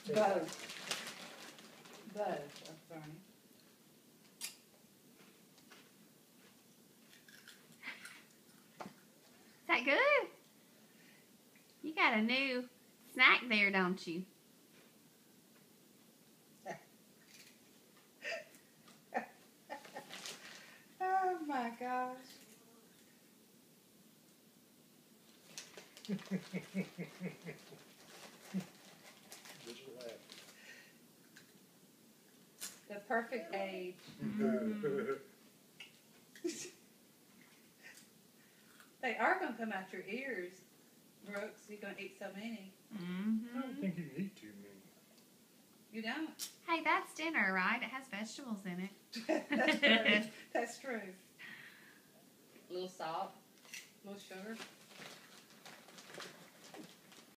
Both of Bernie. Is that good? You got a new snack there, don't you? Oh my gosh. The perfect age. They are going to come out your ears, Brooks. You're going to eat so many. I don't think you can eat too many. You don't? Hey, that's dinner, right? It has vegetables in it. That's true. That's true. A little salt, a little sugar.